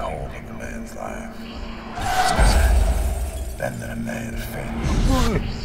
hold of a man's life. It's better than a man's fate.